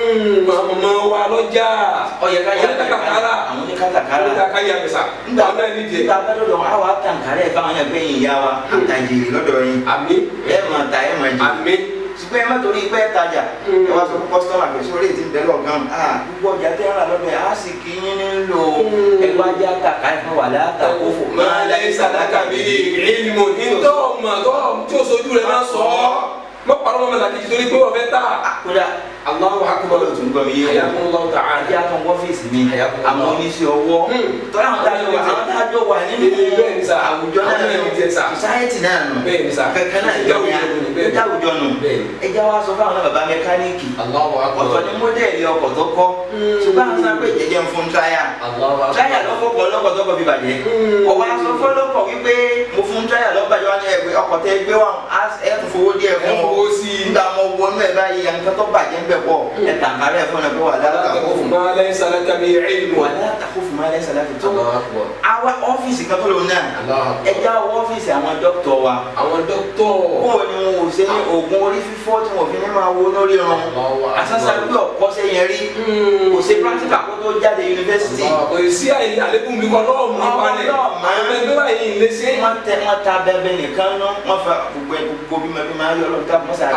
ọmọ wa lọ́jà. ọ̀yẹ̀ká yà kàkàrà. àwọn oníkàtàkàrà. oníkàkà yà mẹ́sà. nígbà àwọn náà nídìí ẹ̀. nígbà bá lọ́dọ̀ wọn àwọn àtàǹkárẹ̀ báwọn yẹn gbẹ̀yìn ìyá wa àtàjèrè lọ́dọ̀ yín. àmín. ẹ máa ta ẹ máa jẹ. àmín. ṣùgbọ́n ẹ má torí pé ẹ tajà ẹ wá sọ fún kọ́sítọ́mà pé sórí ètí ń bẹ lọ́gán gbogbo ọjà tẹ́ ń rà lọ́dọ̀ ẹ̀ á sì kí yín nílò ẹ wá jẹ́ àtàkà ẹ̀ fún wà látàkó fò. ma laysa laka bihi ilmun ìtọ́ ọmọ àtọ́ tí o sojú rẹ̀ máa sọ ọ́ mọ pàrọ̀ mọ́ mẹ́ta kejì torí pé wọ́n fẹ́ tà. kódà Allahu akbar. bọ́lá tún gbọ́ mi yé Hayakumullahu ta'ala. ajé àtọ̀ ọ́fíìsì mi àwọn oníṣẹ́ ọwọ́ tọ́lá àwọn tájọ wà àwọn tájọ wà nínú àwùjọ náà nù society náà nù kankan náà ìjà àwùjọ nù ẹjá wa sọ fún àwọn bàbá mẹkáníìkì ọ̀tọ̀ ní mọ́dẹ̀lì ọkọ̀ tó kọ́ ṣùgbọ́n àwọn sábẹ́ ìjẹ́jẹ́ ń fún táyà táyà lọ́kọ̀ọ́kọ́ lọ́kọ̀ tó kọ̀ fi bàjẹ́ ọ̀wá sọ fún lọ́kọ̀ wípé mo fún táyà lọ́bàjọ́ ní ẹgbẹ́ ọkọ̀ tẹ́ gbé wọn ẹ̀ tún fowó díẹ̀ fún ọ nígbà mọ wọnú ẹ̀ báyìí nǹkan tó bàjẹ́ ń bẹ̀ pọ̀ ẹ̀ tàǹkárẹ̀ fún ẹ pé wà látàkó fún ma laysa laka bihi ilmun. wà látàkó fún ma laysa laka tó àwa ọ́fíìsì kan tó lò náà ẹja ọ́fíìsì àwọn dókítà wa àwọn dókítà bó ni wọn ò ṣe ní oògùn orí fífọ́ tí wọn fi ní máa wo lórí irun àṣàṣà pé ọ̀pọ̀ sẹ́yìn rí kò ṣe practical kó tó jáde yunifásitì. kò sí àyè àlékún mi kọ́ lọ́wọ́ mú nípa rẹ̀ àwọn ẹgbẹ́ báyìí lè ṣe. wọ́n tẹ wọ́n ta bẹ́ẹ̀ nìkan náà wọ́n fa gbogbo ẹ̀ gbogbo bí ma bí ma yọ lọ́dún táwọn mọ́sá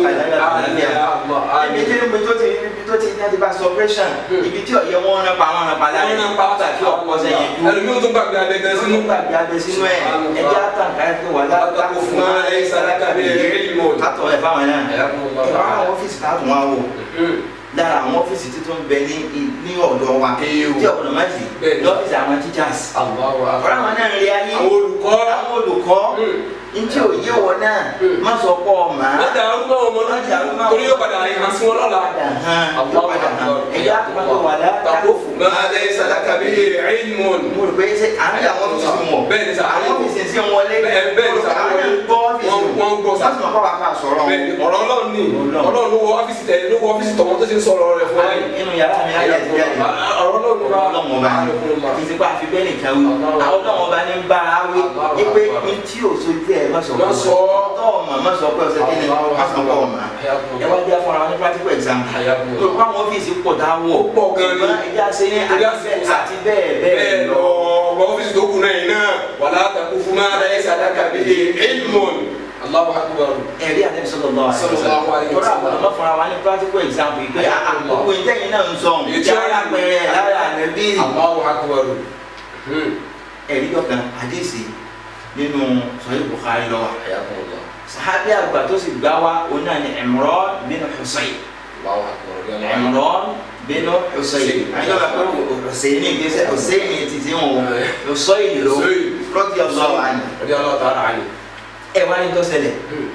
ibi tí ibi tó ti ibi tó ti ní àti bá operation ibi tí ọ̀yẹ́ wọn rán pa wọn rán pa láyé pàtàkì ọ̀pọ̀ sẹ́yìn dúró. ẹlòmíì tó gbàgbé abẹ́gẹ́ sínú. gbàgbé abẹ́ sínú ẹ̀ ẹjẹ́ àtàǹkà ẹ̀ pé wà látàkó fún ma laysa laka bihi ilmun. látọ̀ ẹ̀ fáwọn náà ẹ̀ àwọn ọ́fíìsì táàtù wọn wò lára àwọn ọ́fíìsì títún bẹ ní ní ọ̀dọ̀ wa tí ọ̀dọ̀ má jì lọ́fíìsì àwọn teachers ọ̀rọ̀ àwọn náà ń rí ayé àwọn olùkọ́ àwọn olùkọ́ njẹ́ òye wọ náà má sọ pọ̀ ọ̀ma. láti arúgbó ọmọ náà torí yóò padà hàn sí wọn lọ́la. ẹ̀yà àtúntò wà látàkó fún. ma laysa laka bihi ilmun. mo rò pé ṣe àwọn àwọn ọ́fíìsì wọn. bẹ́ẹ̀ ni sà àwọn ọ́fíìsì sí wọn lé. bẹ́ẹ̀ ni sà àwọn gbọ́ ọ́fíìsì wọn gbọ́ sà. láti mọ̀ kọ́ wa ká sọ̀rọ̀. ọ̀rọ̀ Ọlọ́run ni Ọlọ́run ló wọ ọ́fíìsì tẹ̀ ló wọ ọ́fíìsì tọ̀wọ́n tó ṣe ń sọ̀rọ̀ rẹ̀ fún ẹ. inú yàrá mi ayé ti jáde. ọ̀rọ̀ Ọlọ́run wa ọlọ́mọ ọba ni kì í ṣe pé àfi bẹ́ẹ̀ nìkan wí. àwọn ọlọ́mọ ọba ní ń bá a wí. ipe ntí òṣojú ẹ̀ má sọ tọ́ọ̀mà má sọ pé ọ̀sẹ̀ kíni má sọ pé ọ̀mà ẹ wá jẹ́ fúnra wọn ní practical exam olùkọ́ àwọn ọ́fíìsì pọ̀ tá a wọ̀ ìgbà ìjà ṣe ní àti bẹ́ẹ̀ bẹ́ẹ̀ lọ. ọgbà ọ́fíìsì tó kù náà yìí náà wala taqfu ma laysa laka bihi ilmun. Allahu akbar. ẹ̀rí àti sallallahu alaihi wasallam tọ́lá àwọn ọmọ fúnra wa ní practical exam yìí pé àkókò ìtẹ́yìn náà ń sọ ìjára pẹ̀rẹ̀ lára ànábì. Allahu akbar. ẹ̀rí dọ̀kan àdéhìsì nínú Sahih Bukhari lọ wa sahabi àgbà tó sì gbá wa òun náà ni Imran bin Husayn Imran bin Husayn àyìnbá pé Husayn ní gbèsè Husayn ní títí wọn Husayn ló radiyallahu anhu ẹ wá ní tó ṣẹlẹ̀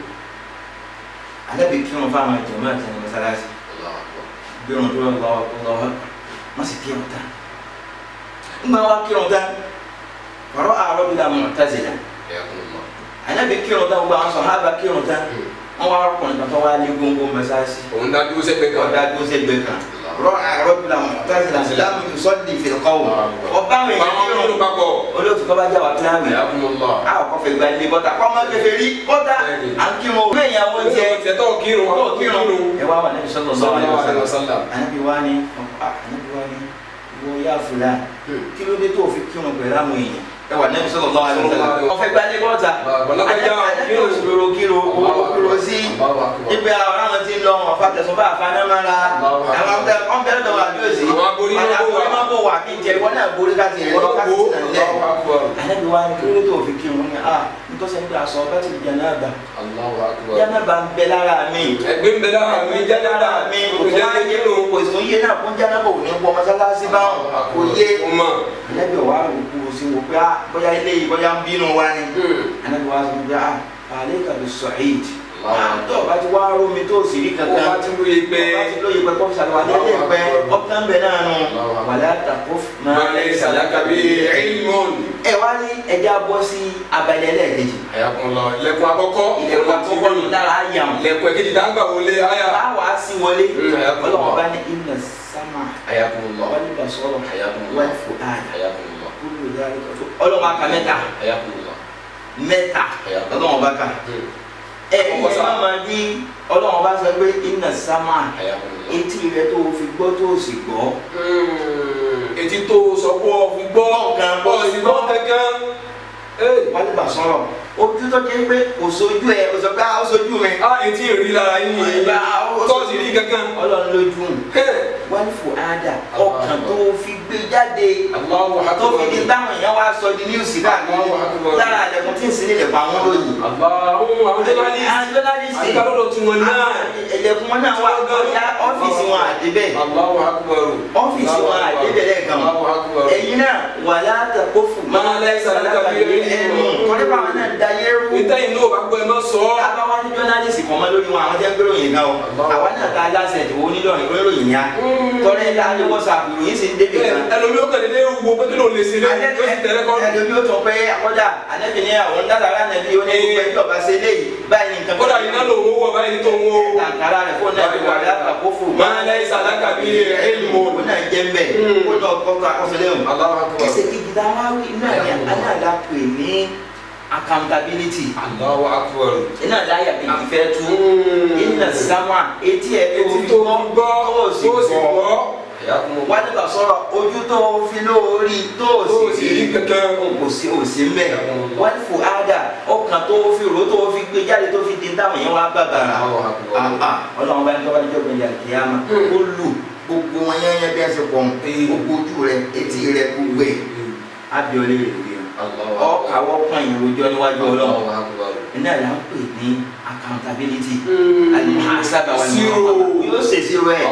Ànábì kírun fáwọn jàmáà àti ẹni mọ́sálásí gbẹrun tó lọ lọ́wọ́ wọ́n sì kírun tán ńgbà wá kírun tán ọ̀rọ̀ àárọ̀ bí la Mu'tazila Ànábì kírun tán gbogbo àwọn sàhábà kírun tán wọn wá rọpònì kan tó wá ní gbóngbó mẹsáàsì. òun dá dúró sẹ́gbẹ̀ kan. ọ̀dà dúró sẹ́gbẹ̀ kan. rọ àrọ́ bí la Mu'tazila láàmú sọ́ọ̀dì fìlkọ́ wò. ọba àwọn èèyàn kírun papọ̀. olóòtú kọ́ bá jà wá kíláàmù. àwọn kọfẹ́ gba ilé bọ́tà kọ́ máa fẹ́fẹ́ rí bọ́tà à ń kírun. olú èèyàn wọ́n jẹ. tẹ̀tọ̀ kírun tọ̀ kírun. ẹ wá wà Ànábì sallallahu alaihi wasallam. wasallam. Ànábì wá ní Ànábì wá ní ìwọ yá fúlà kí ló dé tó fi kírun pẹ̀lú àwọn èèyàn ẹ wà nẹ́bí sọ̀rọ̀ lọ́wọ́ àlùfẹ́ ọ̀fẹ́ gbalẹ̀ bọ́ta àdébí òṣèlú kìlò kìlò sí ibi àwọn àwọn tí ń lọ wọn fa tẹ̀sán bá àfa náà máa ra àwọn ọ̀n bẹ̀rẹ̀ dọ̀wọ̀ àbí òsì ọ̀nà àbúrò máa bọ̀ wà kí n jẹ ìwọ náà borí ká ti rẹ̀ lọ ká ti nà lẹ̀ àdébí wa ni kílódé tó fi kírun ní à nítorí ẹni pé aṣọ ọba ti di jẹnaba jẹnaba ń bẹ lára mi ẹgbẹ́ ń bẹ lára mi jẹnaba mi kò tó wá yé lò kò sí yé náà fún jẹnaba ò ní wọ mọ́sálásí báwọn kò yé àdébí wa rò kú sí wò pé bóyá ilé yìí bóyá ń bínú wa ni àdébí wa sọ pé ah àlẹ́ kàbí sọ̀hìd tó o bá ti wá rómi tó o sì rí kankan o bá ti lóye pé o bá ti lóye pé kó sàlùwà lẹ́lẹ́ pẹ́ ọ̀kan bẹ̀ náà nù wàlẹ́ àtàkó máa lè sàlákà bí ilmọ̀n. ẹ wá ní ẹja bọ́ sí abalẹ̀ ẹlẹ́ẹ̀kejì. àyàkùn lọ ilẹ̀kùn àkọ́kọ́ ilẹ̀kùn àkọ́kọ́ ní lára ayà wọn. ilẹ̀kùn èkejì dáńgbà wọlé ayà. báwa sí wọlé ọlọ́wọ́ bá ní ilẹ̀ sámà àyàkùn lọ wọ́n ní basọ́rọ̀ àyàkùn lọ wọ́n fò áyà àyàkùn lọ ọlọ́wọ́ aka mẹ́ta àyàkùn lọ mẹ́ta ọlọ́wọ́ bá ká ẹ ẹ má máa di ọlọ́wọ́ bá sọ pé iná sámà etí rẹ tó fi gbọ́ tó sì gbọ́. etí tó sọ pé ọ fi gbọ́ kan bọ́ sí gbọ́ kankan. wọ́n ti bà sọ̀rọ̀ ojú tó jẹ́ pé kò sojú ẹ o sọ pé ó sojú mi. a etí rí lára yín yìí tọ́sí rí kankan. ọlọ́run lójú wọ́n fò ádà ọkàn tó fi gbé jáde tó fi di táwọn èèyàn wá sọ di níwùsì káàkiri lára àlẹkùn tí ń sin ilẹ̀ pa àwọn olóyìn. àwọn jọ́nálìsì àgbàlódò tí wọ́n náà ẹ̀lẹ́kùn wọn náà wà ọjà ọ́fíìsì wọn àdébẹ̀ ọ́fíìsì wọn àdébẹ̀ lẹ́ẹ̀kan ẹ̀yin náà wà látàkófù máa lẹ́sàn lákàbí ẹnu kọ́lé bá wọn náà dayé rú. ìtẹ́yìn náà bá gbọ́ ẹ má sọ ọ́. àbáwá ní jọ́nálìsì kọ́ mọ́ lórí wọn àwọn tẹ́ ń gbé ròyìn náà àwa náà ta aláṣẹ ìdìbò onílọ̀rin lórí ròyìn yá tọ́lẹ̀ ńlá ní wọ́sàpù ròyìn sì ń débi kan. ẹlòmí ó kẹ́lẹ́ léwu wo pé kí ló lè ṣe lé yóò sì tẹ̀lé kọ́. ẹlòmí ó tọ́ pé akọ́dà ànẹ́bí ní àwọn dábàá ànẹ́bí ó ní gbogbo ẹjọ́ bá ṣe léyìí báyìí nǹkan. kódà iná ló ń wọ báyìí tó ń wo. tàǹkárá rẹ̀ fún náà wà látàkó fún. máa lẹ́yìn sàlákà bí ẹ̀ẹ́lmù. ó náà jẹ́ ń bẹ̀ kó náà kọ́kọ́ akọ́sọ̀lẹ́ wọn. ẹsẹ̀ kejì dáhà wí náà ní aláàdá pè ní accountability. Allahu akbar. iná láyà kejì fẹ́ tú. iná sámà etí ẹ̀ tó gbọ́ tó sì gbọ́. wọ́n ní bá sọ̀rọ̀ ojú tó fi lórí tó sì rí kankan kò sí òsì mbẹ́ wọ́n ní fò ádà ọkàn tó fi rò tó fi gbé jáde tó fi di táwọn yẹn wá bàbàrà ọlọ́run bá ní tọ́wọ́ níjọ́ gbẹ̀yà kìáma ó lù gbogbo wọn yẹn yẹn bí ẹ ṣe pọ̀ gbogbo ojú rẹ etí rẹ gbogbo ẹ̀ abiole rẹ rẹ ọkàwọ́ kan ìròjọ́ níwájú ọlọ́run iná ìlà ń pè ní accountability al-muhasaba wal-muhasaba yóò ṣe ìṣirò ẹ̀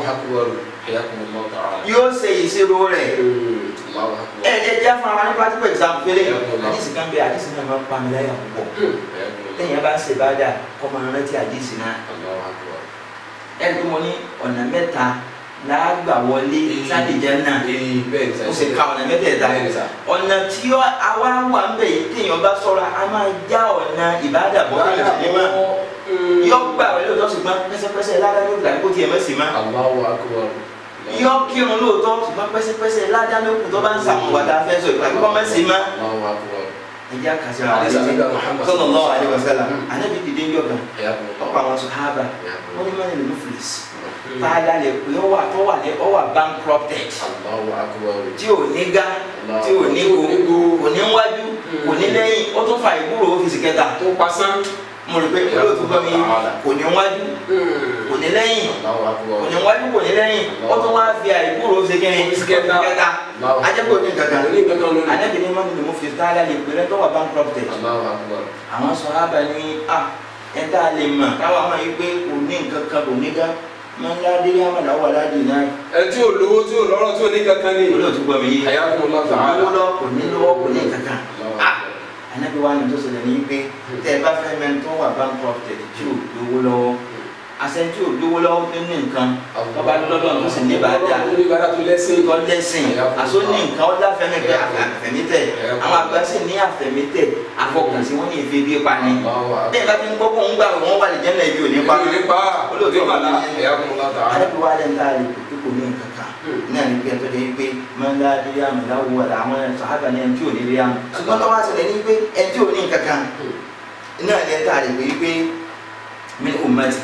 yóò ṣe ìṣirò rẹ̀ ẹ ẹ jẹ́ fún àwọn nípa tí kò exam péré àdìsí kan bẹ àdìsí náà máa ń pa mi láyà púpọ̀ lẹ́yìn bá ń ṣe bá dà kọ́ máa rántí àdìsí náà ẹ̀ tó mọ ní ọ̀nà mẹ́ta láàgbà wọlé sádìjẹ́ náà ó sì ka ọ̀nà mẹ́tẹ̀ẹ̀ta ọ̀nà tí àwa wà ń bẹ̀ yìí téèyàn bá sọ́ra a máa já ọ̀nà ìbádàbọ̀ lórí ma yọ gbà wọlé lóòótọ́ ṣùgbọ́n pẹ́sẹ́pẹ́sẹ́ ládàá ló gbà kó tiẹ̀ mẹ́sì má yọ kírun lóòótọ́ ṣùgbọ́n pẹ́sẹ́pẹ́sẹ́ ládàá ló kù tó bá ń sàmù wàdà fẹ́ sọ ìgbà kó mẹ́sì má ẹjẹ́ àkàṣe àwọn àdéhùn sallallahu alaihi wasallam ànábì dìde ń yọ̀gàn ọ̀pọ̀ àwọn sàhábà wọ́n ní mẹ́rin ló fìlìs tààdà lè pé ó wà tó wà ní ó wà bankrupted tí ò ní gá tí ò ní go kò ní wájú kò ní lẹ́yìn ó tún fa ìgbúrò ọ́fíìsì kẹta tó pasán mo rò pé olóòtú gbọ́ mi kò ní wájú kò ní lẹ́yìn kò ní wájú kò ní lẹ́yìn ó tún wá fi àìgbúrò ọ́fíìsì kẹta ajẹ́pẹ́ òní kankan anábì ní mọ́ni ni mo fi tààdà lè pé rẹ́ tó wà bankrupted àwọn sọ̀hábà ní à ẹ̀ tá a lè mọ̀ káwọn máa yí pé kò ní nǹkan kan kò ní gá máa ń ládé ní àmàlà wà ládé náà. ẹ tí ò lówó tí ò lọ́rọ̀ tí ò ní kankan ní. olóòtú gbọ́ mi yé àyà fún un lọ́tà á lọ kò ní lọ́wọ́ kò ní kankan. ànábi wa ni tó ṣẹlẹ̀ ní pé tẹ́ ẹ bá fẹ́ mẹ́rin tó wà bankrupted tí ò lówó lọ́wọ́ àṣẹ tí ò lówó lọ́wọ́ tó ní nǹkan ọba lọ́dọ̀ tó sì ní bàdà tó lẹ́sìn tó lẹ́sìn àṣọ ní nǹkan ó láfẹ́mi pé àfẹ̀mítẹ̀ àwọn àgbà sì ní àfẹ̀mítẹ̀ àfọkànsí wọn ní ìfẹ́ bí pa ni bẹ́ẹ̀ bá ti ń gbọ́ kó ń gbà wọ́n wà lè jẹ́ náà ibi ò ní pa olóòtú ọ̀la àdébí wa lẹ́nu tá a lè pè kó ní nǹkan kan náà ní pé ẹ̀tọ́ jẹ́ pé máa ń lá adé àmì láwùwọ̀ àwọn sàhábà ní ẹni tí ò ní rí àmì ṣùgbọ́n tó wá ṣẹlẹ̀ ní pé ẹni tí ò ní nǹkan kan náà ní ẹ̀ta lè pè pé mi ò mọ̀ ti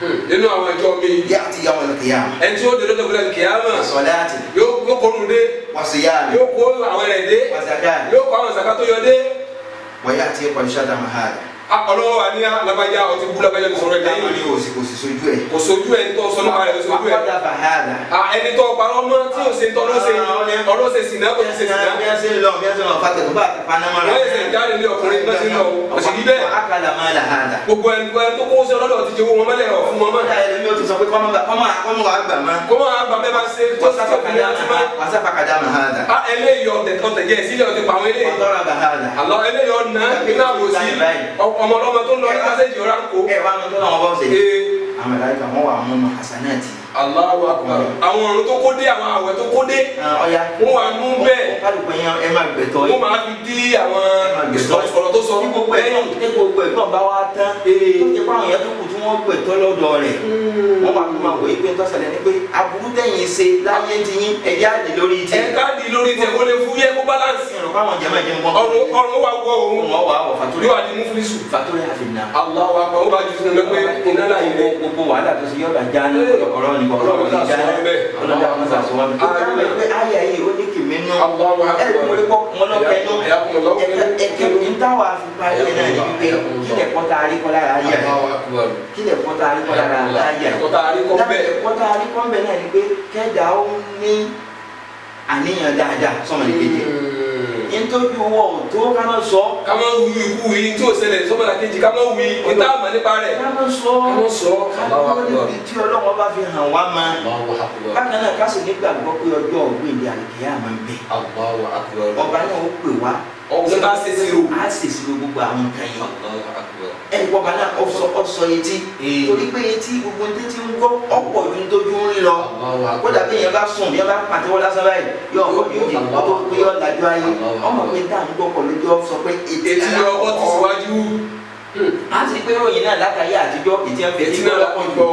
nínú àwọn ìjọ mi ya'ti yawm al-qiyamah ẹni tí ó dé lọ́jọ́ gbọ́dọ̀ kìyàmà salati yóò kó nu dé wa siyami yóò kó àwọn ẹ̀rẹ̀ dé wa zakati yóò kó àwọn zaka tó yọ dé wa ya'ti qad shatama hada ọlọ́wọ́ wa ní alábàjá ọtí bú lábàjá tó sọ̀rọ̀ láwọn ní ẹ̀dẹ́yìn òsì kò sì sojú ẹ̀ kò sojú ẹ̀ ń tọ́ sọ nípa rẹ̀ sojú ẹ̀ wàkọ́dà fàhádà ẹni tó parọ́ mọ́ tí ò ṣe tọ́ ló ṣe ọlọ́ ṣe sì náà kò ṣe sì náà bí a ṣe ń lọ bí a ṣe ń lọ fàtẹ̀ tó bá panamọ́ra wọ́n yẹ sẹ̀ jáde ní ọkùnrin náà sí lọ òsì ní bẹ́ẹ̀ akala máa là hádà gbogbo ẹni tó kó ṣe ọlọ́dọ̀ ti jẹ́ owó wọn mọ́lẹ̀ ọ̀ fún wọn mọ́ kọ́dà ẹlẹ́mi ó ti sọ pé kọ́mọ́ wà gbà má kó máa gbà bẹ́ẹ̀ máa ṣe tó wàsáfàkàdà máa hádà eléyìí ọ̀tẹ̀ jẹ́ sílẹ̀ ọ̀tẹ̀ pàwọn eléyìí wàtọ́ra bá hádà àlọ́ eléyìí ọ̀nà iná àbòsí ọmọ ọlọ́mọ tó ń lọ ní pásẹ́jì ọ̀rá ń kó ẹ wá mọ́tò náà wọ́n bọ́ sí àmì láìka wọ́n wà mú hasanati Allahu Akbar àwọn ọ̀run tó kó dé àwọn àwẹ̀ tó kó dé ọ̀ya wọ́n wà mú bẹ́ẹ̀ kálukú yẹn ẹ máa gbẹ̀tọ̀ wọ́n máa fi dí àwọn ìsọ̀rọ̀ tó sọ gbogbo ẹ̀ ní gbogbo ẹ̀ náà bá wá tán tó ti pa àwọn yẹn tó kù tí wọ́n gbẹ̀tọ̀ lọ́dọ̀ rẹ̀ wọ́n máa fi máa wò pé tó ṣẹlẹ̀ ní pé aburú tẹ̀yìn ṣe láyé ti yín ẹ̀já dì lórí ti ẹ̀ ká dì lórí tẹ̀ kó lè fúyẹ́ kó bálánsì fáwọn jẹ́mọ̀ jẹ́ mọ́ ọ̀run wa wọ òun wọ́n wà wọ̀ fàtórí yóò wá di muflisu fàtórí àfihàn Allahu Akbar ó bá ju sínú pé iná láyé rẹ̀ gbogbo wàhálà tó ṣe yọ̀ọ̀dà já ní ọ̀rọ̀ ní ọ̀rọ̀ ní já ọlọ́dà wọn sà sọ wọn bí káàmì pé ayé ayé ó ní kìmí nù ẹ̀ ló mọ̀ lẹ́kọ́ mọ́lọ́kẹ́ nù ẹ̀kẹ́ ntàwà fi parí ẹ̀ náà ní pé kílẹ̀ kọ́ta àríkọ́ lára ayé kílẹ̀ kọ́ta àríkọ́ lára ayé kọ́ta àríkọ́ bẹ̀ náà ní pé kẹ́dà ó ní àníyàn dáadáa sọ́mọ ní kejì nítorí owó tó ká máa sọ. ká máa wí ikú yìí tí ò ṣẹlẹ̀ sọ́mọ ní kejì ká máa wí níta àmọ́ nípa rẹ̀. ká máa sọ ká máa sọ. ká máa níbi tí ọlọ́wọ́ bá fi hàn wá ma. bákan náà ká sì nígbàgbọ́ pé ọjọ́ ògbéǹde àlùkìyà máa ń bẹ. ọba náà ó pè wá. ọ̀gbìn bá ṣe sí o. a ṣe sí o gbogbo àwọn nǹkan yìí. ẹ ọba náà ọsọ etí. torí pé etí gbogbo ní ti ń gbọ́ ọ̀pọ̀ ju ní tójú ń rí lọ. kódà bí yẹn bá sùn bí yẹn bá pàtẹ́wọ́ lásán báyìí yóò yóò di ọdún pé yóò lajú ayé ọmọ pé tá à ń gbọ́ pọ̀ lójú ọ sọ pé etí ọkọ ti síwájú. a sì pé ròyìn náà látàrí àtijọ́ ìtí ẹ̀ fẹ́ etí náà lọ́kọ̀ gbọ́.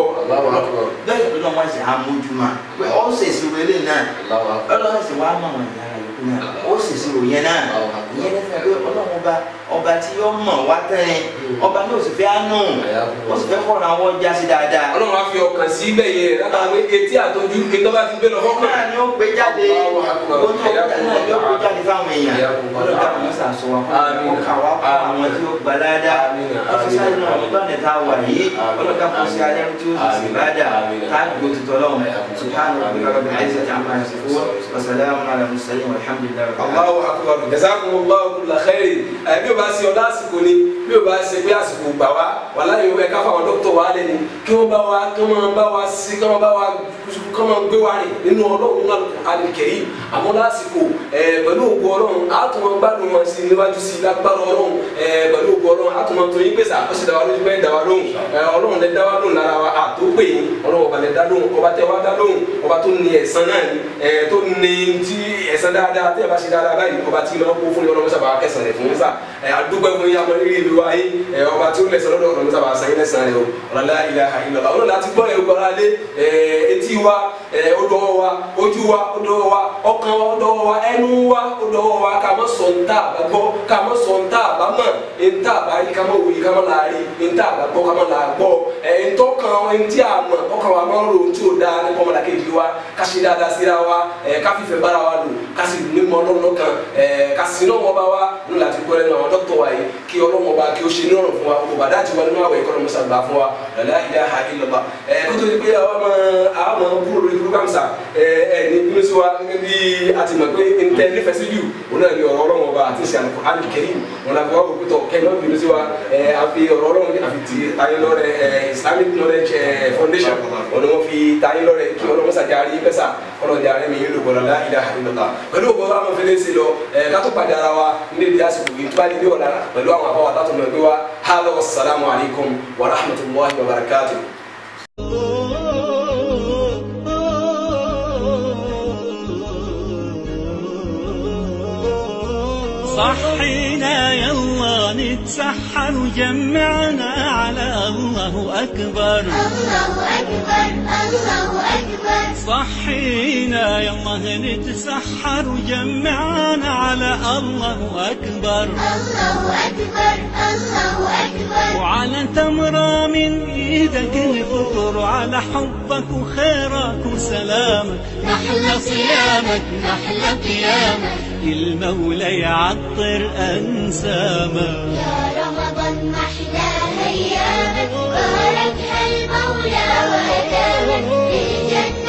bẹ́ẹ̀ ló náà wọ́n ṣe àmójúmọ́ pé ọ́ ṣèṣì rere náà ọlọ́run sì wá mọ̀ wọ́n yára yòókù náà ó ṣèṣì ròyìn náà ìyẹn lẹ́sẹ̀ pé ọlọ́run ọba ọba tí yóò mọ̀ wá tẹ́rin ọba ní òsì fẹ́ àánú ó sì fẹ́ kọ́ra wọ́n já sí dáadáa. ọlọ́run á fi ọkàn sí bẹ́ẹ̀ yẹ látàrí etí àtọ́jú ìtọ́ba ti gbé lọ fọ́kàn. náà ni ó gbé jáde ó ní ọjà náà ni ó gbé jáde fáwọn èèyàn ọlọ́run àwọn mọ́sà sọ wá fún wọn kà wá fún àwọn tí ó gbà ládàá ọfíìsì náà ọdún bá nìta wà yìí ọlọ́run ká kó sí alẹ́ tí ó sì bá dà tá a gbó tutọ́ lọ́wọ́ subhanahu wa ta'ala aizati amma yasifun wa salamun ala mursalin walhamdulillahi. Allahu akbar jazakumullahu kulla khair bí o bá ṣe ọlá àsìkò ni bí o bá ṣe pé àsìkò gbà wá wà láyé o bẹ ká fáwọn dókítà wa lé ni kí wọ́n bá wa kí wọ́n bá wa sí kí wọ́n bá wa kí wọ́n gbé wa rìn nínú ọlọ́run alìkẹ́yì àmọ́ lásìkò pẹ̀lú ògbó ọlọ́run àtúmọ̀ gbádùn wọn sí níwájú sí lágbára ọlọ́run pẹ̀lú ògbó ọlọ́run àtúmọ̀ tó yín pèsè àkọsí dáwà lójú bẹ́ẹ̀ dáwà lóhùn ọlọ́run lẹ dáwà lóhùn lára wa àtó pè yín ọlọ́run ọba lẹ dá lóhùn ọba tẹ wá dá lóhùn ọba tó ní ẹ̀san náà ni tó ní ti ẹ̀san dáadáa tẹ́ ẹ bá ṣe dáadáa báyìí ọba tí máa kó fún ọlọ́run sábà kẹsàn-án rẹ̀ fún yín sá àdúgbò fún yín amọ̀ rírì ìlú wáyé ọba tí ó lẹ̀sán lọ́dọ̀ ọlọ́run sábà sàn yín lẹ́sàn rẹ̀ o ọ̀làlá ilaha illallah ọlọ́run láti gbọ́ ẹ̀rù gbọ́ra lé etí wa ó dọwọ́ wa ojú wa ó dọwọ́ wa ọkàn wa ó dọwọ́ wa ẹnu wa ó dọwọ́ wa ká má sọ ntá àbá gbọ́ ká má sọ ntá àbá mọ̀ ntá àbá rí ká má wòye ká má láàrí ntá àbá gbọ́ ká má là gbọ́ ntọ́kàn ntí àmọ̀ ọkàn wa má ń ro ntí ò dáa nípa ọmọdékejì wa ká ṣe dáadáa síra wa ká fífẹ́ bára wa lò ká sì ní mọ́ ọlọ́run kan ká sì náà wọ́n bá wa nínú láti gbọ́ lẹ́nu àwọn dókítà wa yìí kí ọlọ́run ọba kí ó ṣe ní ọ̀rùn fún wa kó bàdá àti wọn nínú àwẹ̀ ìkọ́nà musa gbà fún wa la ilaha illallah kó tó di pé àwọn ọmọ búrò lórí program sa ní bínú sí wa bí a ti mọ̀ pé ntẹ nífẹ̀ẹ́ sí jù wọn náà ní ọ̀rọ̀ ọlọ́run ọba àti ìsìn Al-Qur'an Karim wọn náà fi wá kókó tọ̀ kẹ́ni wọ́n bínú sí wa àfi ọ̀rọ̀ ọlọ́run àfi ti tayé lọ́rẹ̀ Islamic Knowledge Foundation wọn ni wọ́n fi tayé lọ́rẹ̀ kí ọlọ́run sàjárí pẹ́sà ọlọ́run járe mi yín lóko la ilaha illallah pẹ̀lú ògbó wa máa fẹ́lẹ́ sí lọ ká tó padà ara wa ní ibi àsìkò yìí tó bá di bí ọ̀la pẹ̀lú àwọn afọwọ́ àtàtún náà gbé wa hādhā wassalamu alaykum wa rahmatullahi wa barakatuh. صحينا يلا نتسحر وجمعنا على الله أكبر الله أكبر الله أكبر أكبر صحينا يلا نتسحر وجمعنا على الله أكبر الله أكبر الله أكبر وعلى تمرة من إيدك نفطر على حبك وخيرك وسلامك نحلى صيامك نحلى قيامك المولى يعطر أنسامك يا رمضان محلى أيامك بارك المولى وأدامك في الجنة